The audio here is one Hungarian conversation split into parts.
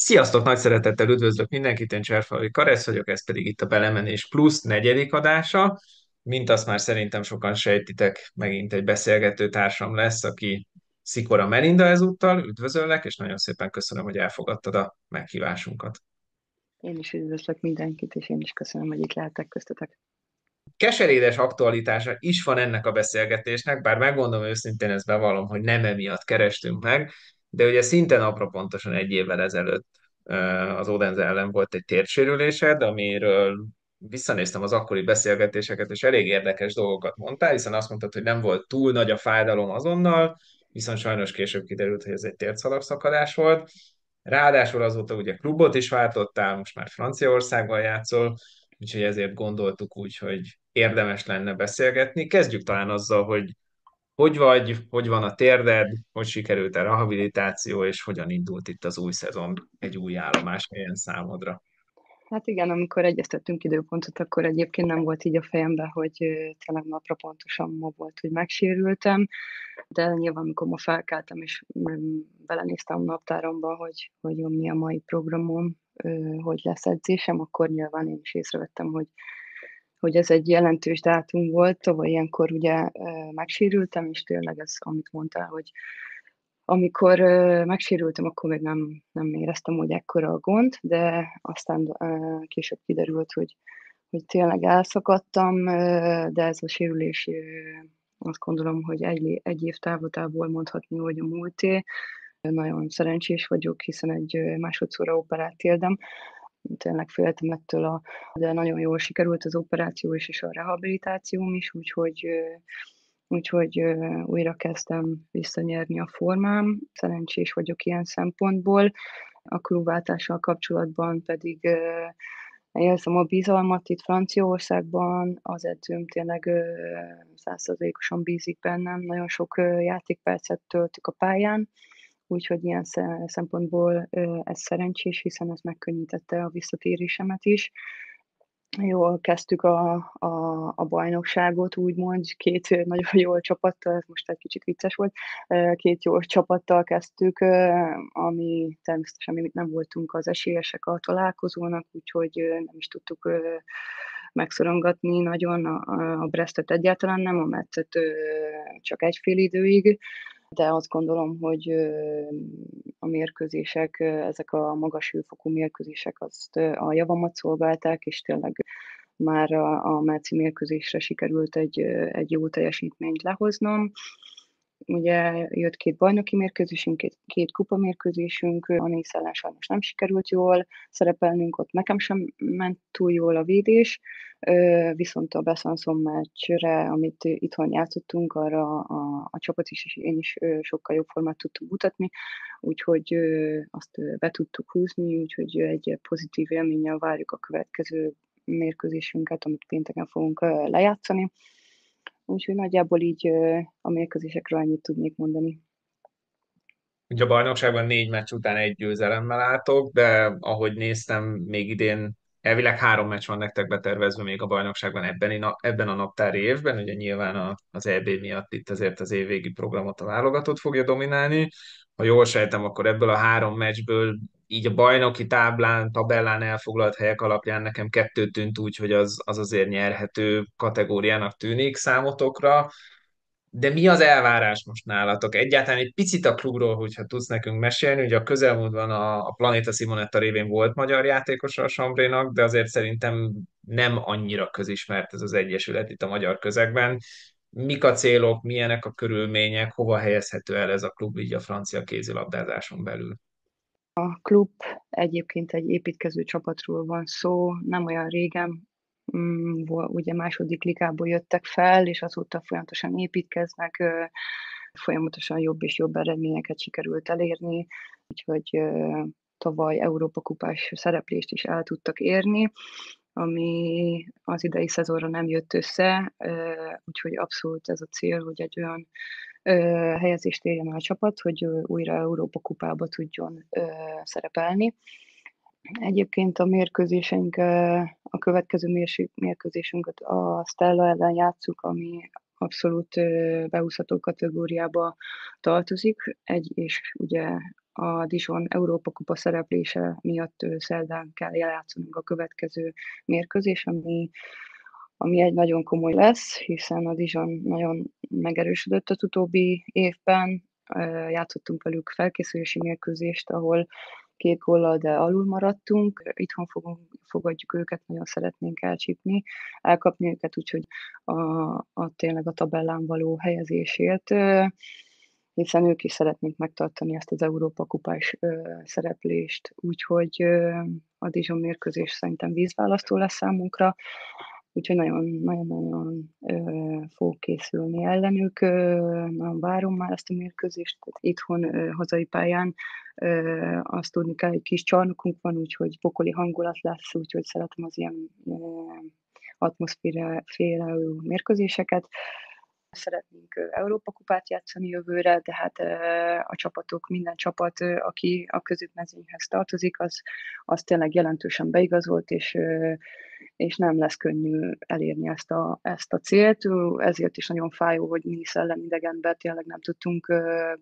Sziasztok, nagy szeretettel üdvözlök mindenkit, én Cserfalvi Karesz vagyok, ez pedig itt a Belemenés Plusz negyedik adása. Mint azt már szerintem sokan sejtitek, megint egy beszélgető társam lesz, aki Szikora Melinda ezúttal. Üdvözöllek, és nagyon szépen köszönöm, hogy elfogadtad a meghívásunkat. Én is üdvözlök mindenkit, és én is köszönöm, hogy itt lehetek köztetek. Keserédes aktualitása is van ennek a beszélgetésnek, bár megmondom őszintén, ezt bevallom, hogy nem emiatt kerestünk meg, de ugye szinte napra pontosan egy évvel ezelőtt az Odense ellen volt egy térsérülésed, amiről visszanéztem az akkori beszélgetéseket, és elég érdekes dolgokat mondtál, hiszen azt mondtad, hogy nem volt túl nagy a fájdalom azonnal, viszont sajnos később kiderült, hogy ez egy térszalagszakadás volt. Ráadásul azóta ugye klubot is váltottál, most már Franciaországban játszol, úgyhogy ezért gondoltuk úgy, hogy érdemes lenne beszélgetni. Kezdjük talán azzal, hogy hogy vagy, hogy van a térded, hogy sikerült a rehabilitáció, és hogyan indult itt az új szezon egy új állomás helyen számodra. Hát igen, amikor egyeztettünk időpontot, akkor egyébként nem volt így a fejemben, hogy tényleg napra pontosan ma volt, hogy megsérültem, de nyilván, amikor ma felkeltem, és belenéztem a naptáromba, hogy mi a mai programom, hogy lesz edzésem, akkor nyilván én is észrevettem, hogy ez egy jelentős dátum volt. Tavaly ilyenkor ugye megsérültem, és tényleg ez, amit mondtál, hogy amikor megsérültem, akkor még nem éreztem, hogy ekkora a gond, de aztán később kiderült, hogy tényleg elszakadtam, de ez a sérülés, azt gondolom, hogy egy év távlatából mondhatni, hogy a múlté. Nagyon szerencsés vagyok, hiszen egy másodszorra operált térdem. Tényleg féltem ettől, de nagyon jól sikerült az operáció is, és a rehabilitációm is, úgyhogy újra kezdtem visszanyerni a formám. Szerencsés vagyok ilyen szempontból. A klubváltással kapcsolatban pedig érzem a bizalmat itt Franciaországban. Az edzőm tényleg 100%-osan bízik bennem. Nagyon sok játékpercet töltök a pályán, úgyhogy ilyen szempontból ez szerencsés, hiszen ez megkönnyítette a visszatérésemet is. Jól kezdtük a bajnokságot, úgymond, 2 nagyon jó csapattal, ez most egy kicsit vicces volt, 2 jó csapattal kezdtük, ami természetesen mi nem voltunk az esélyesek a találkozónak, úgyhogy nem is tudtuk megszorongatni nagyon a Brestet egyáltalán nem, a Metszet csak egy fél időig, de azt gondolom, hogy a mérkőzések, ezek a magas hőfokú mérkőzések azt a javamat szolgálták, és tényleg már a márci mérkőzésre sikerült egy jó teljesítményt lehoznom. Ugye jött 2 bajnoki mérkőzésünk, 2 kupamérkőzésünk, a Nice ellen sajnos nem sikerült jól szerepelnünk, ott nekem sem ment túl jól a védés, viszont a Besançon meccsre, amit itthon játszottunk, arra a csapat is, és én is sokkal jobb formát tudtunk mutatni, úgyhogy azt be tudtuk húzni, úgyhogy egy pozitív élménnyel várjuk a következő mérkőzésünket, amit pénteken fogunk lejátszani. Úgyhogy nagyjából így a mérkőzésekről ennyit tudnék mondani. Ugye a bajnokságban 4 meccs után egy győzelemmel álltok, de ahogy néztem, még idén elvileg 3 meccs van nektek betervezve még a bajnokságban ebben a naptári évben, ugye nyilván az EB miatt itt azért az évvégi programot a válogatott fogja dominálni. Ha jól sejtem, akkor ebből a 3 meccsből így a bajnoki tabellán elfoglalt helyek alapján nekem 2 tűnt úgy, hogy az azért nyerhető kategóriának tűnik számotokra. De mi az elvárás most nálatok? Egyáltalán egy picit a klubról, hogyha tudsz nekünk mesélni, ugye a közelmúltban a Planéta Simonetta révén volt magyar játékos a Sambrénak, de azért szerintem nem annyira közismert ez az egyesület itt a magyar közegben. Mik a célok, milyenek a körülmények, hova helyezhető el ez a klub így a francia kézilabdázáson belül? A klub egyébként egy építkező csapatról van szó, nem olyan régen, ugye második ligából jöttek fel, és azóta folyamatosan építkeznek, folyamatosan jobb és jobb eredményeket sikerült elérni, úgyhogy tavaly Európa kupás szereplést is el tudtak érni, ami az idei szezonra nem jött össze, úgyhogy abszolút ez a cél, hogy egy olyan helyezést érjen el a csapat, hogy újra Európa kupába tudjon szerepelni. Egyébként a mérkőzéseink, a következő mérkőzésünket a Stella ellen játsszuk, ami abszolút beúszható kategóriába tartozik, és ugye a Dijon Európa Kupa szereplése miatt szerdán kell játszanunk a következő mérkőzés, ami egy nagyon komoly lesz, hiszen a Dijon nagyon megerősödött az utóbbi évben. Játszottunk velük felkészülési mérkőzést, ahol 2 góllal, de alul maradtunk. Itthon fogadjuk őket, nagyon szeretnénk elcsípni, elkapni őket, úgyhogy tényleg a tabellán való helyezésért, hiszen ők is szeretnék megtartani ezt az Európa kupás szereplést, úgyhogy a Dijon mérkőzés szerintem vízválasztó lesz számunkra, úgyhogy nagyon-nagyon fogok készülni ellenük. Nagyon várom már ezt a mérkőzést. Itthon, hazai pályán azt tudni kell, egy kis csarnokunk van, úgyhogy pokoli hangulat lesz, úgyhogy szeretem az ilyen atmoszféráló mérkőzéseket. Szeretnénk Európa kupát játszani jövőre, de hát a csapatok, minden csapat, aki a középmezőnyhez tartozik, az tényleg jelentősen beigazolt, és nem lesz könnyű elérni ezt a célt. Ezért is nagyon fájó, hogy Nice ellen idegenben tényleg nem tudtunk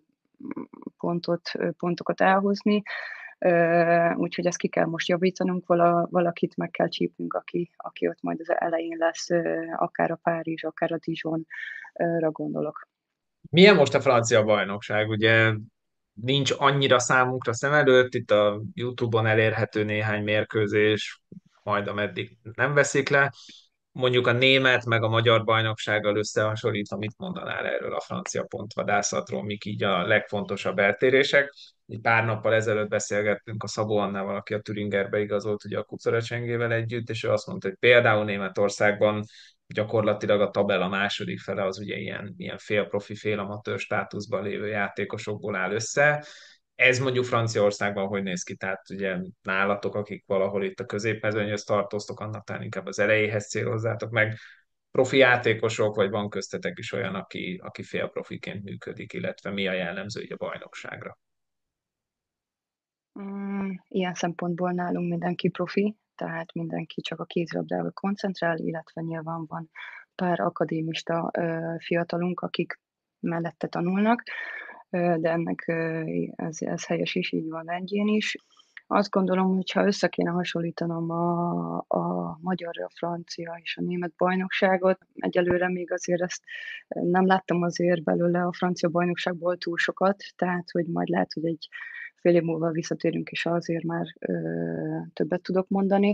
pontokat elhozni. Úgyhogy ezt ki kell most javítanunk, valakit meg kell csípnünk, aki ott majd az elején lesz, akár a Párizs, akár a Dijonra gondolok. Milyen most a francia bajnokság? Ugye nincs annyira számunkra szem előtt, itt a YouTube-on elérhető néhány mérkőzés, majd ameddig nem veszik le. Mondjuk a német meg a magyar bajnoksággal összehasonlítva, mit mondanál erről a francia pontvadászatról, mik így a legfontosabb eltérések? Egy pár nappal ezelőtt beszélgettünk a Szabó Annával, aki a Thüringerbe igazolt ugye a Kucaracsengével együtt, és ő azt mondta, hogy például Németországban gyakorlatilag a tabella második fele az ugye ilyen félprofi, félamatőr státuszban lévő játékosokból áll össze. Ez mondjuk Franciaországban hogy néz ki? Tehát ugye nálatok, akik valahol itt a középmezőnyhöz tartoztok, annak talán inkább az elejéhez célozzátok meg, profi játékosok, vagy van köztetek is olyan, aki félprofiként működik, illetve mi a jellemző így a bajnokságra? Ilyen szempontból nálunk mindenki profi, tehát mindenki csak a kézilabdával koncentrál, illetve nyilván van pár akadémista fiatalunk, akik mellette tanulnak, de ennek ez helyes is, így van egyén is. Azt gondolom, hogy ha össze kéne hasonlítanom a magyar, a francia és a német bajnokságot, egyelőre még azért ezt nem láttam azért belőle a francia bajnokságból túl sokat, tehát hogy majd lehet, hogy egy fél év múlva visszatérünk, és azért már többet tudok mondani,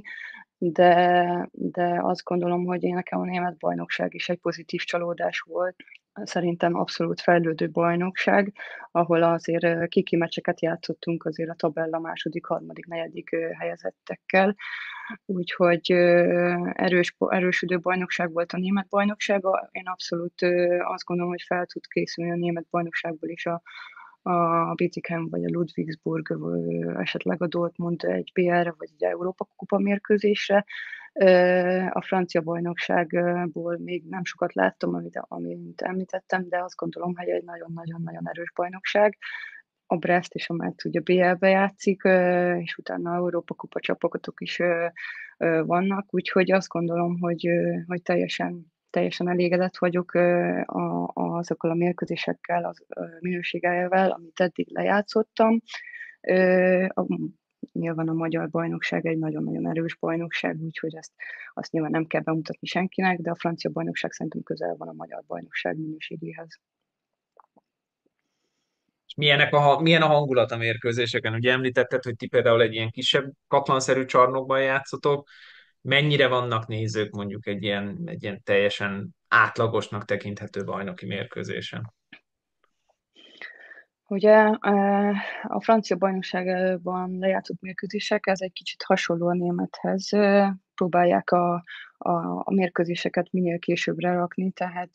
de azt gondolom, hogy én nekem a német bajnokság is egy pozitív csalódás volt. Szerintem abszolút fejlődő bajnokság, ahol azért kiki meccseket játszottunk azért a tabella második, harmadik, negyedik helyezettekkel. Úgyhogy erősödő bajnokság volt a német bajnoksága. Én abszolút azt gondolom, hogy fel tud készülni a német bajnokságból is a Bietigheim vagy a Ludwigsburg, esetleg a Dortmund egy BL-re vagy egy Európa kupa mérkőzésre. A francia bajnokságból még nem sokat láttam, amit említettem, de azt gondolom, hogy egy nagyon-nagyon-nagyon erős bajnokság. A Brest és a Metz ugye BL-be játszik, és utána Európa kupa csapatok is vannak, úgyhogy azt gondolom, hogy teljesen elégedett vagyok azokkal a mérkőzésekkel, az minőségeivel, amit eddig lejátszottam. Nyilván a magyar bajnokság egy nagyon-nagyon erős bajnokság, úgyhogy azt nyilván nem kell bemutatni senkinek, de a francia bajnokság szerintem közel van a magyar bajnokság minőségéhez. És milyen a hangulat a mérkőzéseken? Ugye említetted, hogy ti például egy ilyen kisebb katlanszerű csarnokban játszotok. Mennyire vannak nézők mondjuk egy ilyen teljesen átlagosnak tekinthető bajnoki mérkőzésen? Ugye a francia bajnokságban lejátszott mérkőzések, ez egy kicsit hasonló a némethez. Próbálják a mérkőzéseket minél későbbre rakni, tehát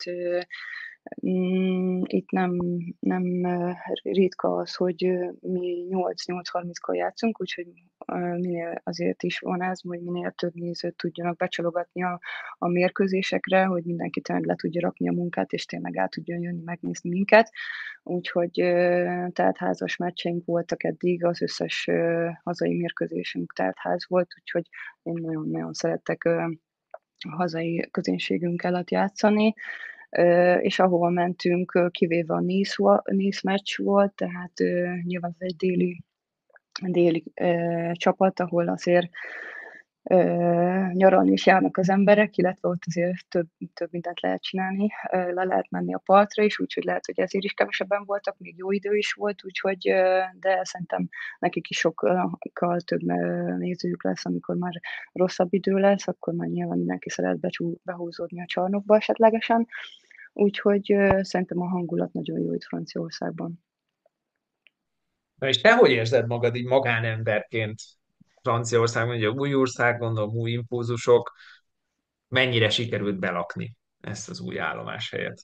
itt nem ritka az, hogy mi 8-8:30-kor játszunk, úgyhogy minél azért is van ez, hogy minél több nézőt tudjanak becsalogatni a mérkőzésekre, hogy mindenki tényleg le tudja rakni a munkát, és tényleg el tudjon jönni megnézni minket. Úgyhogy teltházas meccseink voltak eddig, az összes hazai mérkőzésünk teltház volt, úgyhogy én nagyon-nagyon szeretek a hazai közönségünkkel ott játszani. és ahova mentünk, kivéve a Nice meccs volt, tehát nyilván ez egy déli csapat, ahol azért nyaralni is járnak az emberek, illetve ott azért több mindent lehet csinálni. Le lehet menni a partra is, úgyhogy lehet, hogy ezért is kevesebben voltak, még jó idő is volt, úgyhogy de szerintem nekik is sokkal több nézőjük lesz, amikor már rosszabb idő lesz, akkor már nyilván mindenki szeret behúzódni a csarnokba esetlegesen. Úgyhogy szerintem a hangulat nagyon jó itt Franciaországban. Na és te hogy érzed magad így magánemberként Franciaországban, ugye új ország, gondolom új impulzusok, mennyire sikerült belakni ezt az új állomáshelyet?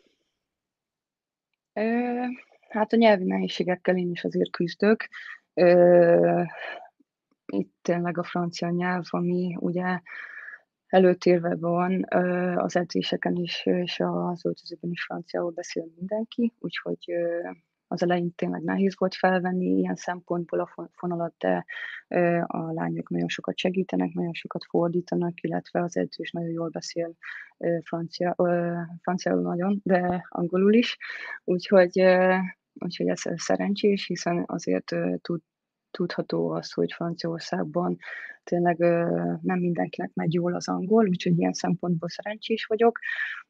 Ö, hát a nyelvi nehézségekkel én is azért küzdök. Ö, Itt tényleg a francia nyelv, ami ugye előtérbe van, az edzéseken is és az öltözőben is franciául beszél mindenki, úgyhogy az elején tényleg nehéz volt felvenni ilyen szempontból a fonalat, de a lányok nagyon sokat segítenek, nagyon sokat fordítanak, illetve az edző is nagyon jól beszél franciául nagyon, de angolul is, úgyhogy úgyhogy ez szerencsés, hiszen azért tudható az, hogy Franciaországban tényleg nem mindenkinek megy jól az angol, úgyhogy ilyen szempontból szerencsés vagyok.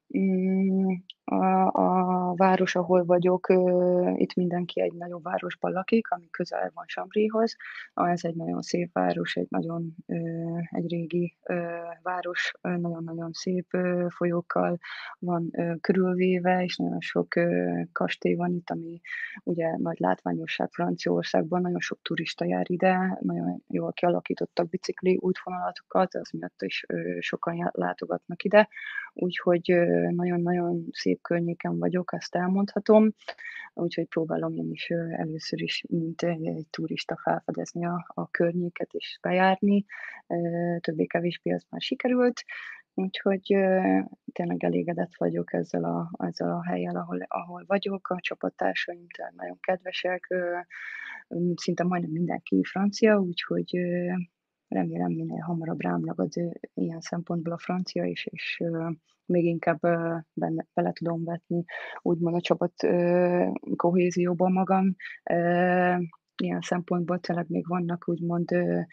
A város, ahol vagyok, itt mindenki egy nagyobb városban lakik, ami közel van Chamblyhoz. Ez egy nagyon szép város, egy régi város, nagyon-nagyon szép folyókkal van körülvéve, és nagyon sok kastély van itt, ami ugye nagy látványosság Franciaországban, nagyon sok turista jár ide, nagyon jól kialakítottak bicikli útvonalatokat, az miatt is sokan látogatnak ide, úgyhogy nagyon-nagyon szép környéken vagyok, ezt elmondhatom, úgyhogy próbálom én is először is, mint egy turista felfedezni a környéket és bejárni, többé-kevésbé ez már sikerült, úgyhogy tényleg elégedett vagyok ezzel a hellyel, ahol vagyok. A csapattársaim tényleg nagyon kedvesek, szinte majdnem mindenki francia, úgyhogy remélem minél hamarabb rám ragad ilyen szempontból a francia is, és még inkább bele tudom vetni úgymond a csapat kohézióba magam. Ilyen szempontból tényleg még vannak úgymond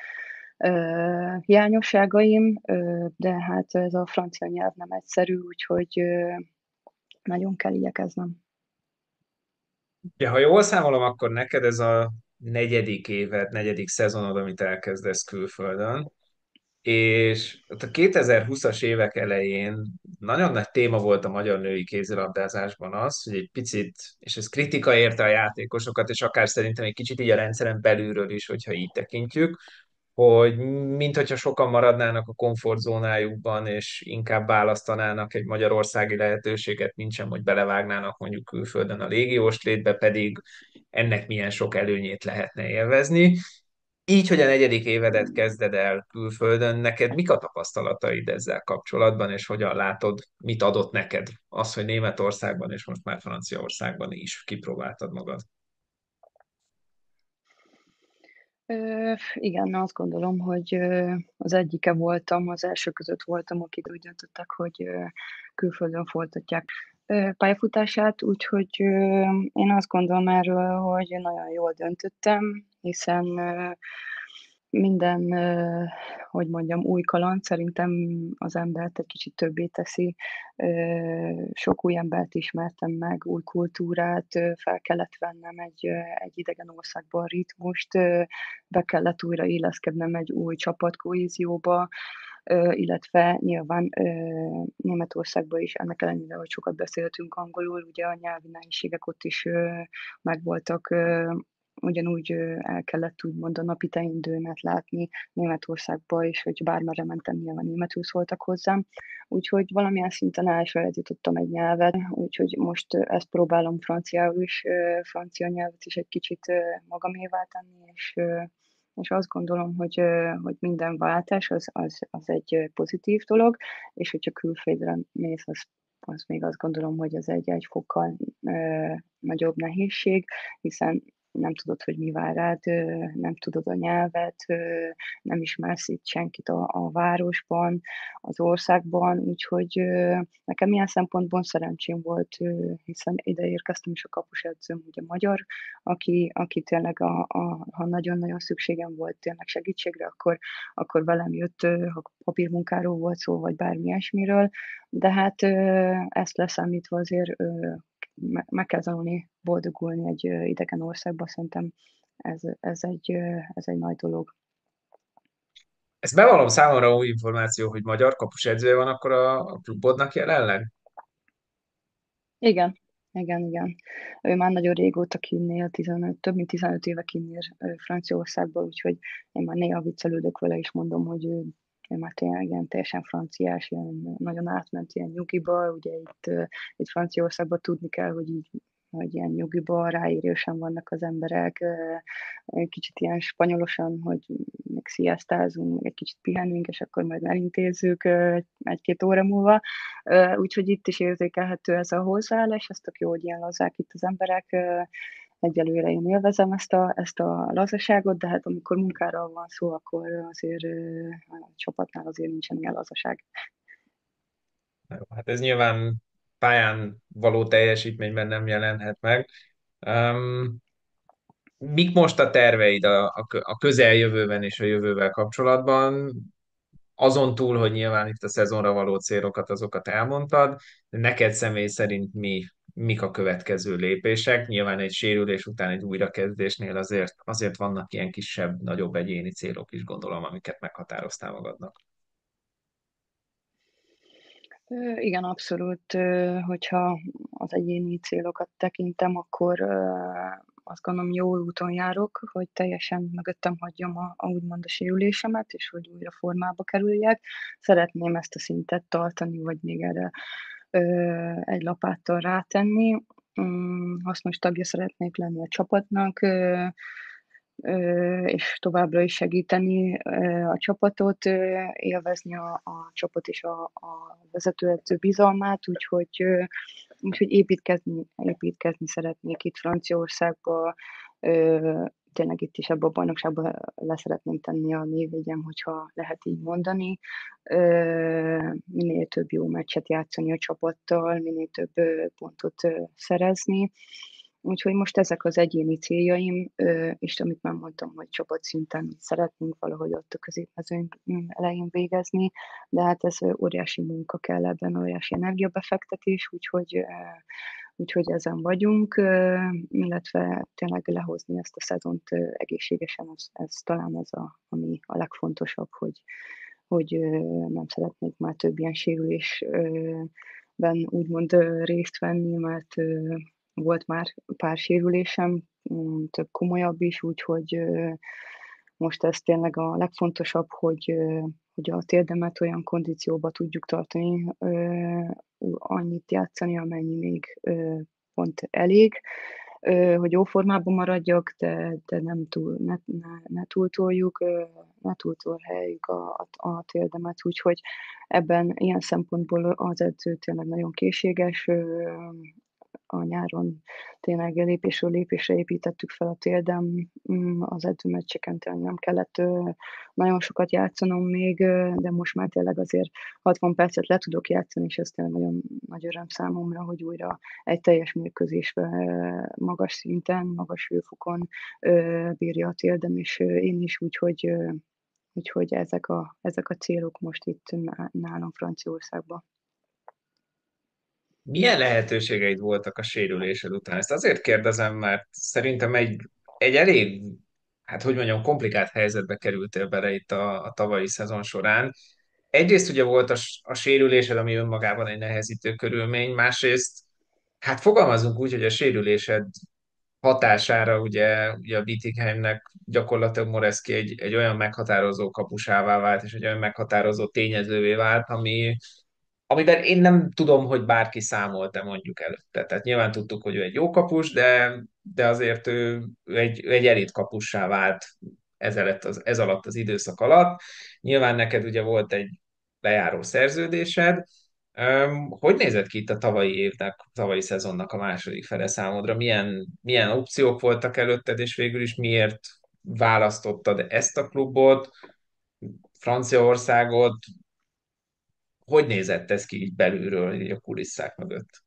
hiányosságaim, de hát ez a francia nyelv nem egyszerű, úgyhogy nagyon kell igyekeznem. Ja, ha jól számolom, akkor neked ez a negyedik éved, negyedik szezonod, amit elkezdesz külföldön, és ott a 2020-as évek elején nagyon nagy téma volt a magyar női kézilabdázásban az, hogy egy picit, és ez kritika érte a játékosokat, és akár szerintem egy kicsit így a rendszeren belülről is, hogyha így tekintjük, hogy mint hogyha sokan maradnának a komfortzónájukban, és inkább választanának egy magyarországi lehetőséget, mint sem, hogy belevágnának mondjuk külföldön a légiós létbe, pedig ennek milyen sok előnyét lehetne élvezni. Így, hogy a negyedik évedet kezded el külföldön, neked mik a tapasztalataid ezzel kapcsolatban, és hogyan látod, mit adott neked az, hogy Németországban és most már Franciaországban is kipróbáltad magad? Igen, azt gondolom, hogy az egyike voltam, az első között voltam, akik úgy döntöttek, hogy külföldön folytatják pályafutását, úgyhogy én azt gondolom erről, hogy nagyon jól döntöttem, hiszen minden, hogy mondjam, új kaland szerintem az embert egy kicsit többé teszi. Sok új embert ismertem meg, új kultúrát, fel kellett vennem egy idegen országban a ritmust, be kellett újra illeszkednem egy új csapatkohézióba, illetve nyilván Németországban is ennek ellenére, hogy sokat beszéltünk angolul, ugye a nyelvi nehézségek ott is megvoltak, ugyanúgy el kellett úgymond a napi teendőmet látni Németországba is, hogy bármerre mentem, nyilván németül szóltak hozzám. Úgyhogy valamilyen szinten elsajátítottam egy nyelvet, úgyhogy most ezt próbálom franciául is, francia nyelvet is egy kicsit magamévá tenni, és azt gondolom, hogy minden váltás az egy pozitív dolog, és hogyha külföldre mész, az még azt gondolom, hogy ez egy fokkal nagyobb nehézség, hiszen nem tudod, hogy mi vár rád, nem tudod a nyelvet, nem ismersz itt senkit a városban, az országban, úgyhogy nekem ilyen szempontból szerencsém volt, hiszen ide érkeztem, és a kapusedzőm ugye magyar, aki tényleg ha nagyon-nagyon szükségem volt tényleg segítségre, akkor velem jött, ha papírmunkáról volt szó, vagy bármi ilyesmiről, de hát ezt leszámítva azért meg kell tanulni boldogulni egy idegen országba, szerintem ez egy nagy dolog. Ezt bevallom, számomra új információ, hogy magyar kapus edzője van akkor a klubodnak jelenleg. Igen, igen. Ő már nagyon régóta kinn él, több mint 15 éve kinn él Franciaországban, úgyhogy én már néha viccelődök vele, és mondom, hogy ő már tényleg ilyen teljesen franciás, ilyen nagyon átment ilyen nyugiba, ugye itt Franciaországban tudni kell, hogy ilyen nyugiba ráérősen vannak az emberek, kicsit ilyen spanyolosan, hogy még sziasztázunk, meg egy kicsit pihenünk, és akkor majd elintézzük egy-két óra múlva. Úgyhogy itt is érzékelhető ez a hozzáállás, ez tök jó, hogy ilyen lazák itt az emberek. Egyelőre én élvezem ezt a lazaságot, de hát amikor munkára van szó, akkor azért a csapatnál azért nincsen ilyen lazaság. Na jó, hát ez nyilván pályán való teljesítményben nem jelenhet meg. Um, Mik most a terveid a közeljövőben és a jövővel kapcsolatban? Azon túl, hogy nyilván itt a szezonra való célokat, azokat elmondtad, de neked személy szerint mik a következő lépések? Nyilván egy sérülés után egy újrakezdésnél azért vannak ilyen kisebb, nagyobb egyéni célok is, gondolom, amiket meghatároztál magadnak. Igen, abszolút, hogyha az egyéni célokat tekintem, akkor azt gondolom jól úton járok, hogy teljesen mögöttem hagyjam úgymond a sérülésemet, és hogy újra formába kerüljek. Szeretném ezt a szintet tartani, vagy még erre egy lapáttal rátenni. Hasznos tagja szeretnék lenni a csapatnak, és továbbra is segíteni a csapatot, élvezni a csapat és a vezetőedző bizalmát, úgyhogy építkezni szeretnék itt Franciaországba, tényleg itt is ebben a bajnokságban leszeretném tenni a névjegyem, hogyha lehet így mondani. Minél több jó meccset játszani a csapattal, minél több pontot szerezni. Úgyhogy most ezek az egyéni céljaim, és amit már mondtam, hogy csapatszinten szeretnénk valahogy ott a középmezőny elején végezni, de hát ez óriási munka kell ebben, óriási energiabefektetés, úgyhogy ezen vagyunk, illetve tényleg lehozni ezt a szezont egészségesen, ez talán ami a legfontosabb, hogy nem szeretnék már több ilyen sérülésben úgymond részt venni, mert volt már pár sérülésem, több komolyabb is, úgyhogy most ez tényleg a legfontosabb, hogy a térdemet olyan kondícióba tudjuk tartani, annyit játszani, amennyi még pont elég, hogy jó formában maradjak, de nem túl, ne túltoljuk, ne túltoljuk a térdemet, úgyhogy ebben ilyen szempontból az edző tényleg nagyon készséges, a nyáron tényleg lépésről lépésre építettük fel a térdem, az edzőmeccseken tényleg nem kellett nagyon sokat játszanom még, de most már tényleg azért 60 percet le tudok játszani, és ez tényleg nagyon nagy öröm számomra, hogy újra egy teljes mérkőzésben magas szinten, magas hőfokon bírja a térdem, és én is, úgyhogy ezek a célok most itt nálam Franciaországban. Milyen lehetőségeid voltak a sérülésed után? Ezt azért kérdezem, mert szerintem egy elég, hát hogy mondjam, komplikált helyzetbe kerültél bele itt a tavalyi szezon során. Egyrészt ugye volt a sérülésed, ami önmagában egy nehezítő körülmény, másrészt, hát fogalmazunk úgy, hogy a sérülésed hatására ugye a Bietigheimnek gyakorlatilag Moreszki egy olyan meghatározó kapusává vált, és egy olyan meghatározó tényezővé vált, amiben én nem tudom, hogy bárki számolt-e mondjuk előtte. Tehát nyilván tudtuk, hogy ő egy jó kapus, de azért ő egy elit kapussá vált ez alatt az időszak alatt. Nyilván neked ugye volt egy lejáró szerződésed, Hogy nézett ki itt a tavalyi évnek, tavalyi szezonnak a második fele számodra? Milyen opciók voltak előtted, és végül is miért választottad ezt a klubot, Franciaországot? Hogy nézett ez ki így belülről, így a kulisszák mögött?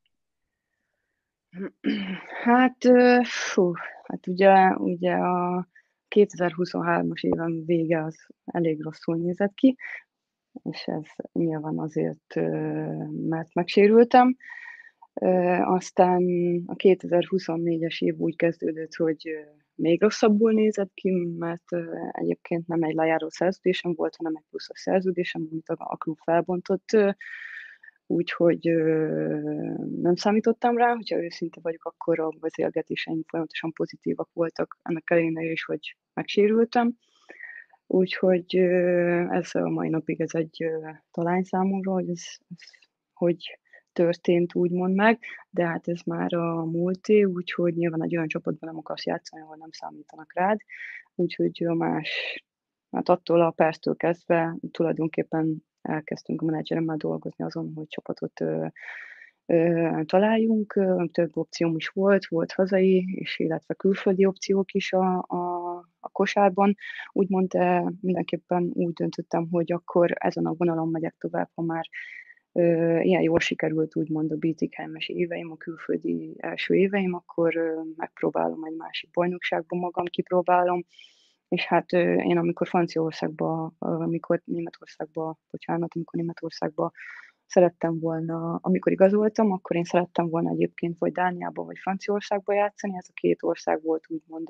Hát, fú, hát ugye a 2023-as éven vége az elég rosszul nézett ki, és ez nyilván azért, mert megsérültem. Aztán a 2024-es év úgy kezdődött, hogy még rosszabbul nézett ki, mert egyébként nem egy lejáró szerződésem volt, hanem egy pluszos szerződésem, amit a klub felbontott, úgyhogy nem számítottam rá, hogyha őszinte vagyok, akkor a beszélgetéseim folyamatosan pozitívak voltak, ennek ellenére is, hogy megsérültem. Úgyhogy ez a mai napig ez egy talány számomra, hogy ez hogy történt úgymond meg, de hát ez már a múlté, úgyhogy nyilván egy olyan csapatban nem akarsz játszani, ahol nem számítanak rád, úgyhogy hát attól a perctől kezdve tulajdonképpen elkezdtünk a menedzseremmel dolgozni azon, hogy csapatot találjunk. Több opcióm is volt hazai, és illetve külföldi opciók is a kosárban. Úgymond mindenképpen úgy döntöttem, hogy akkor ezen a vonalon megyek tovább, ha már ilyen jól sikerült úgymond a BTKM-es éveim, a külföldi első éveim, akkor megpróbálom egy másik bajnokságban magam, kipróbálom, és hát én amikor Németországba szerettem volna, amikor igazoltam, akkor én szerettem volna egyébként vagy Dániába, vagy Franciaországba játszani. Ez a két ország volt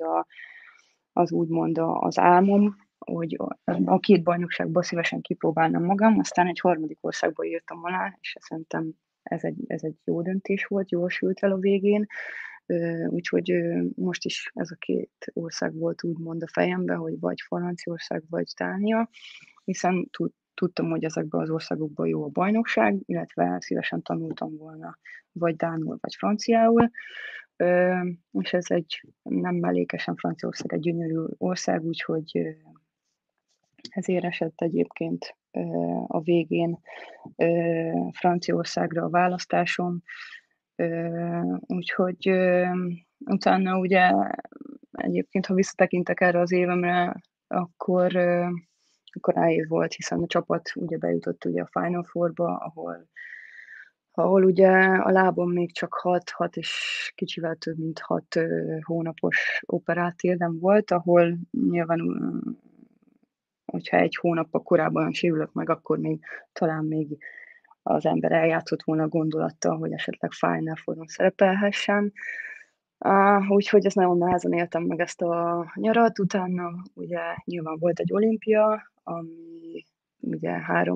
az álmom, hogy a két bajnokságban szívesen kipróbálnám magam, aztán egy harmadik országba írtam alá, és szerintem ez egy jó döntés volt, jól sült el a végén. Úgyhogy most is ez a két ország volt úgymond a fejemben, hogy vagy Franciaország, vagy Dánia, hiszen tudtam, hogy ezekben az országokban jó a bajnokság, illetve szívesen tanultam volna vagy dánul, vagy franciául. És ez egy nem mellékesen Franciaország egy gyönyörű ország, úgyhogy ezért esett egyébként a végén Franciaországra a választásom. Úgyhogy utána ugye egyébként, ha visszatekintek erre az évemre, akkor nehéz volt, hiszen a csapat ugye bejutott ugye a Final Four-ba, ahol ugye a lábam még csak 6 és kicsivel több mint 6 hónapos operált érdem volt, ahol nyilván, hogyha egy hónappal korábban sérülök meg, akkor talán még az ember eljátszott volna a gondolattal, hogy esetleg Final Four-on szerepelhessen. Úgyhogy ezt nagyon nehezen éltem meg ezt a nyarat, utána ugye nyilván volt egy olimpia, ami ugye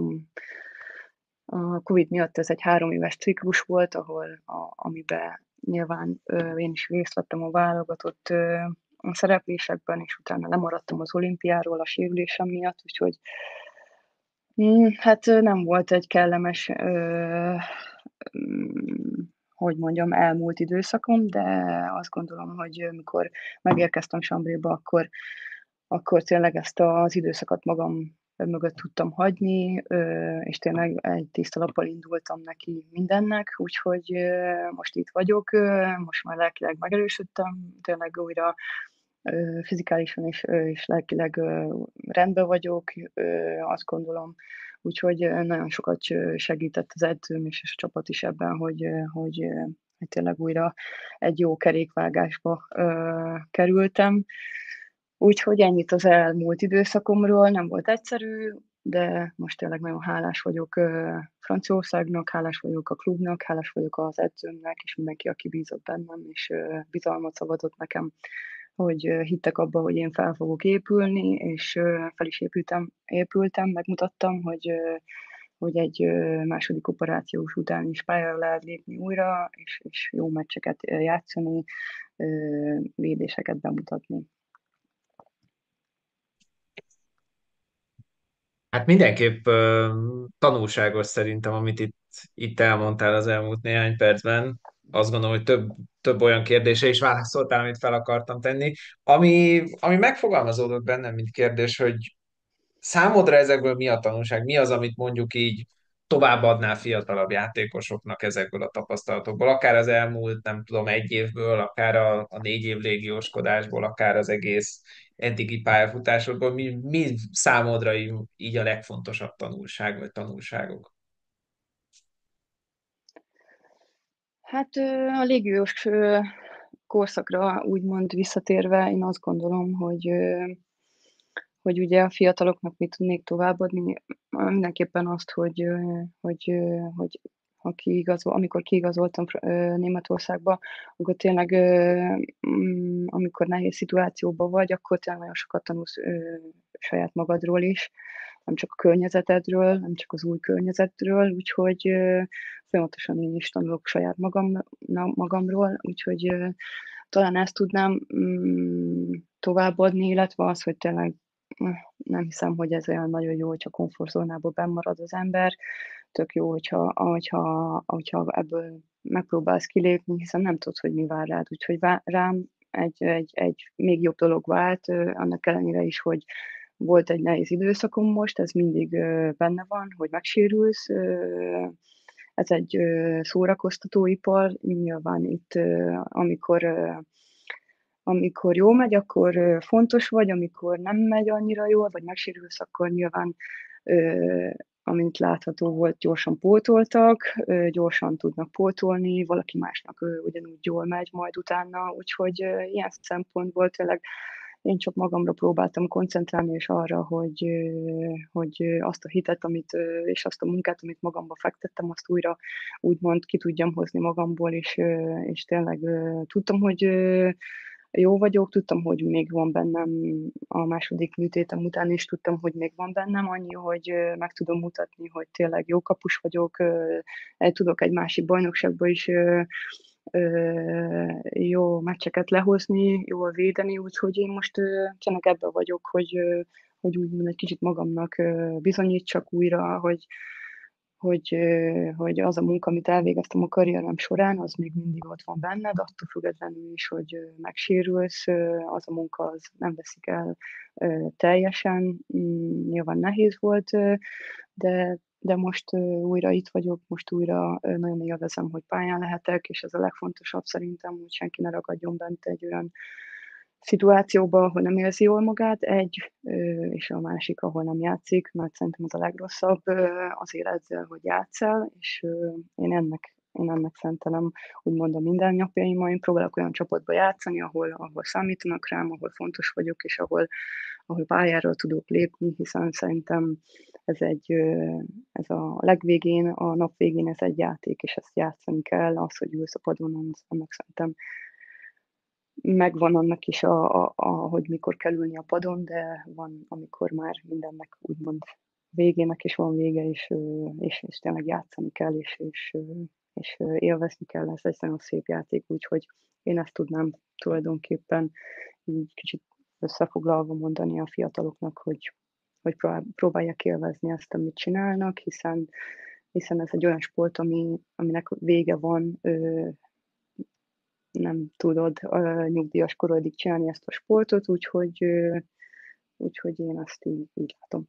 a Covid miatt ez egy 3 éves ciklus volt, amiben nyilván én is részt vettem a válogatott szereplésekben, és utána lemaradtam az olimpiáról a sérülésem miatt, úgyhogy hát nem volt egy kellemes, hogy mondjam, elmúlt időszakom, de azt gondolom, hogy mikor megérkeztem Chambréba, akkor tényleg ezt az időszakot magam mögött tudtam hagyni, és tényleg egy tiszta lappal indultam neki mindennek, úgyhogy most itt vagyok, most már lelkileg megerősödtem, tényleg újra fizikálisan és lelkileg rendben vagyok, azt gondolom. Úgyhogy nagyon sokat segített az edzőm és a csapat is ebben, hogy tényleg újra egy jó kerékvágásba kerültem. Úgyhogy ennyit az elmúlt időszakomról, nem volt egyszerű, de most tényleg nagyon hálás vagyok Franciaországnak, hálás vagyok a klubnak, hálás vagyok az edzőmnek, és mindenki, aki bízott bennem, és bizalmat szabadott nekem, hogy hittek abba, hogy én fel fogok épülni, és fel is épültem, megmutattam, hogy egy második operációs után is pályára lehet lépni újra, és jó meccseket játszani, védéseket bemutatni. Hát mindenképp tanulságos szerintem, amit itt elmondtál az elmúlt néhány percben. Azt gondolom, hogy több olyan kérdése is válaszoltál, amit fel akartam tenni. Ami megfogalmazódott bennem, mint kérdés, hogy számodra ezekből mi a tanulság? Mi az, amit mondjuk így továbbadnál fiatalabb játékosoknak ezekből a tapasztalatokból, akár az elmúlt, nem tudom, egy évből, akár a 4 év légióskodásból, akár az egész eddigi pályafutásodból, mi számodra így a legfontosabb tanulság vagy tanulságok? Hát a légiós korszakra úgymond visszatérve, én azt gondolom, hogy ugye a fiataloknak mit tudnék továbbadni, mindenképpen azt, hogy ha amikor kiigazoltam Németországba, akkor tényleg, amikor nehéz szituációban vagy, akkor tényleg nagyon sokat tanulsz saját magadról is, nem csak a környezetedről, nem csak az új környezetről, úgyhogy folyamatosan én is tanulok saját magamról, úgyhogy talán ezt tudnám továbbadni, illetve az, hogy tényleg nem hiszem, hogy ez olyan nagyon jó, hogyha komfortzónából benn marad az ember. Tök jó, hogyha ebből megpróbálsz kilépni, hiszen nem tudod, hogy mi vár rád. Úgyhogy rám egy még jobb dolog vált, annak ellenére is, hogy volt egy nehéz időszakom most, ez mindig benne van, hogy megsérülsz. Ez egy szórakoztatóipar, nyilván itt, amikor jól megy, akkor fontos vagy, amikor nem megy annyira jól, vagy megsérülsz, akkor nyilván, amint látható volt, gyorsan pótoltak, gyorsan tudnak pótolni, valaki másnak ugyanúgy jól megy majd utána, úgyhogy ilyen szempontból tényleg én csak magamra próbáltam koncentrálni, és arra, hogy azt a hitet, és azt a munkát, amit magamba fektettem, azt újra úgymond ki tudjam hozni magamból, és tényleg tudtam, hogy jó vagyok, tudtam, hogy még van bennem a második műtétem után is tudtam, hogy még van bennem annyi, hogy meg tudom mutatni, hogy tényleg jó kapus vagyok, el tudok egy másik bajnokságba is jó meccseket lehozni, jól védeni, úgyhogy én most tényleg ebben vagyok, hogy úgymond egy kicsit magamnak bizonyítsak újra, hogy az a munka, amit elvégeztem a karrierem során, az még mindig ott van benned, attól függetlenül is, hogy megsérülsz, az a munka az nem veszik el teljesen. Nyilván nehéz volt, de most újra itt vagyok, most újra nagyon élvezem, hogy pályán lehetek, és ez a legfontosabb szerintem, hogy senki ne ragadjon bent egy olyan szituációba, ahol nem érzi jól magát, és a másik, ahol nem játszik, mert szerintem az a legrosszabb azért ezzel, hogy játsszál, és én ennek szentelem úgymond a mindennapjaimaim. Próbálok olyan csapatba játszani, ahol számítanak rám, ahol fontos vagyok, és ahol pályára tudok lépni, hiszen szerintem ez a legvégén, a nap végén ez egy játék, és ezt játszani kell, az, hogy ülsz a padon, annak szerintem megvan annak is, hogy mikor kell ülni a padon, de van, amikor már mindennek úgymond végének is van vége, és tényleg játszani kell, és élvezni kell, ez egy nagyon szép játék, úgyhogy én ezt tudnám tulajdonképpen így kicsit összefoglalva mondani a fiataloknak, hogy próbálják élvezni ezt, amit csinálnak, hiszen ez egy olyan sport, aminek vége van, nem tudod nyugdíjas korodig csinálni ezt a sportot, úgyhogy én ezt így látom.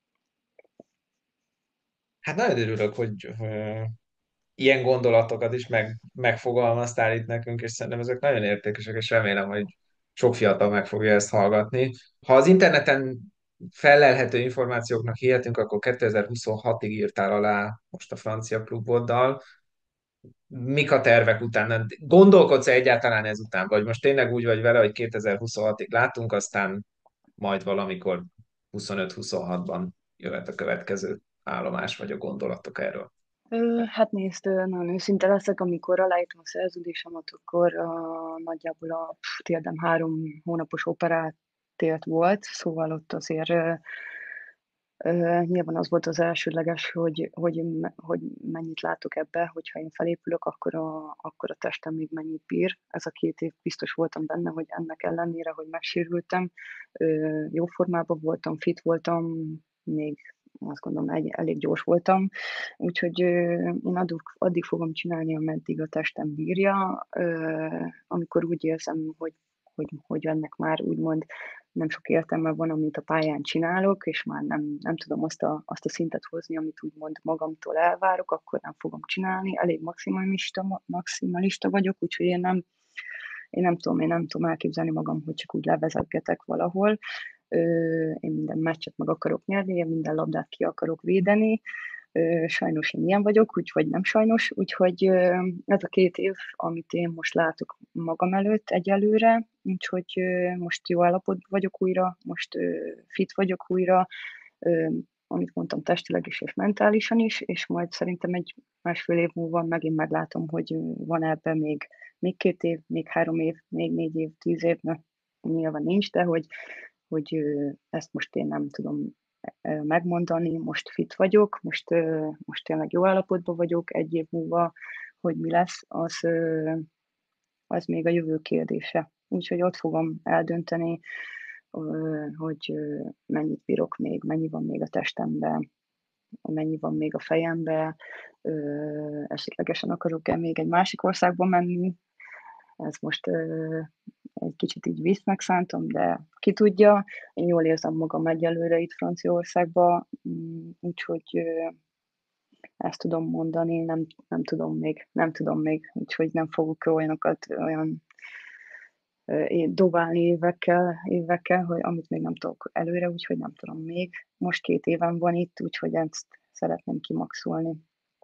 Hát nagyon örülök, hogy ilyen gondolatokat is megfogalmaztál itt nekünk, és szerintem ezek nagyon értékesek, és remélem, hogy sok fiatal meg fogja ezt hallgatni. Ha az interneten fellelhető információknak hihetünk, akkor 2026-ig írtál alá most a francia kluboddal. Mik a tervek után? Gondolkodsz-e egyáltalán ezután? Vagy most tényleg úgy vagy vele, hogy 2026-ig látunk, aztán majd valamikor 25-26-ban jöhet a következő állomás, vagy a gondolatok erről? Hát nézd, nagyon őszinte leszek, amikor aláírtam a szerződésemet, akkor nagyjából térdem 3 hónapos operált volt, szóval ott azért nyilván az volt az elsődleges, hogy mennyit látok ebbe, hogyha én felépülök, akkor a testem még mennyit bír. Ez a 2 év biztos voltam benne, hogy ennek ellenére, hogy megsérültem, jó formában voltam, fit voltam, még azt gondolom elég gyors voltam, úgyhogy én addig fogom csinálni, ameddig a testem bírja, amikor úgy érzem, hogy ennek már úgymond nem sok értelme van, amit a pályán csinálok, és már nem tudom azt a szintet hozni, amit úgymond magamtól elvárok, akkor nem fogom csinálni. Elég maximalista vagyok, úgyhogy én nem tudom elképzelni magam, hogy csak úgy levezetgetek valahol. Én minden meccset meg akarok nyerni, én minden labdát ki akarok védeni. Sajnos én ilyen vagyok, úgyhogy nem sajnos, úgyhogy ez a 2 év, amit én most látok magam előtt egyelőre, úgyhogy most jó állapotban vagyok újra, most fit vagyok újra, amit mondtam, testileg is és mentálisan is, és majd szerintem egy 1,5 év múlva megint meglátom, hogy van ebben még 2 év, még 3 év, még 4 év, 10 év, nyilván nincs, de hogy ezt most én nem tudom megmondani, most fit vagyok, most tényleg jó állapotban vagyok, 1 év múlva, hogy mi lesz, az még a jövő kérdése. Úgyhogy ott fogom eldönteni, hogy mennyit bírok még, mennyi van még a testemben, mennyi van még a fejembe, esetlegesen akarok-e még egy másik országba menni, ez most egy kicsit így visszmegszántom, de ki tudja, én jól érzem magam egyelőre itt Franciaországban, úgyhogy ezt tudom mondani, nem tudom még, úgyhogy nem fogok olyan dobálni évekkel, hogy amit még nem tudok előre, úgyhogy nem tudom még. Most 2 éven van itt, úgyhogy ezt szeretném kimaxolni.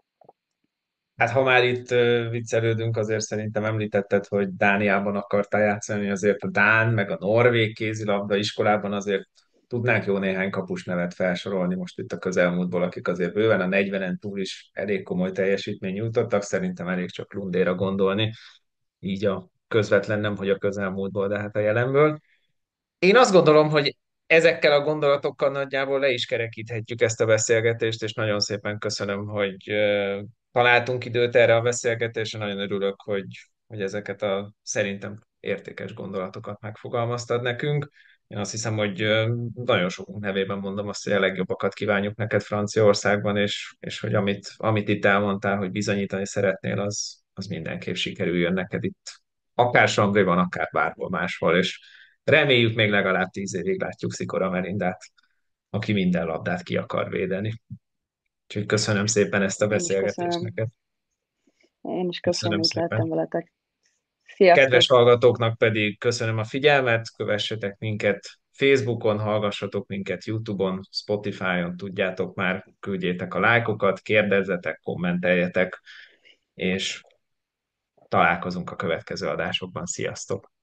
Hát ha már itt viccelődünk, azért szerintem említetted, hogy Dániában akartál játszani, azért a Dán, meg a norvég kézilabda iskolában azért tudnánk jó néhány kapus nevet felsorolni most itt a közelmúltból, akik azért bőven a 40-en túl is elég komoly teljesítmény nyújtottak, szerintem elég csak Lundéra gondolni, így a közvetlen nem, hogy a közelmúltból, de hát a jelenből. Én azt gondolom, hogy ezekkel a gondolatokkal nagyjából le is kerekíthetjük ezt a beszélgetést, és nagyon szépen köszönöm, hogy találtunk időt erre a beszélgetésre. Nagyon örülök, hogy ezeket a szerintem értékes gondolatokat megfogalmaztad nekünk. Én azt hiszem, hogy nagyon sokunk nevében mondom azt, hogy a legjobbakat kívánjuk neked Franciaországban, és hogy amit itt elmondtál, hogy bizonyítani szeretnél, az mindenképp sikerüljön neked itt, akár Sangréban, akár bárhol máshol, és reméljük még legalább 10 évig látjuk Szikora Melindát, aki minden labdát ki akar védeni. Úgyhogy köszönöm szépen ezt a Én is beszélgetést köszönöm. neked. Én is köszönöm, Köszönöm hogy itt lehettem szépen. veletek. Kedves Sziasztok! hallgatóknak pedig köszönöm a figyelmet, kövessetek minket Facebookon, hallgassatok minket YouTube-on, Spotify-on, tudjátok már, küldjétek a lájkokat, kérdezzetek, kommenteljetek, és találkozunk a következő adásokban. Sziasztok!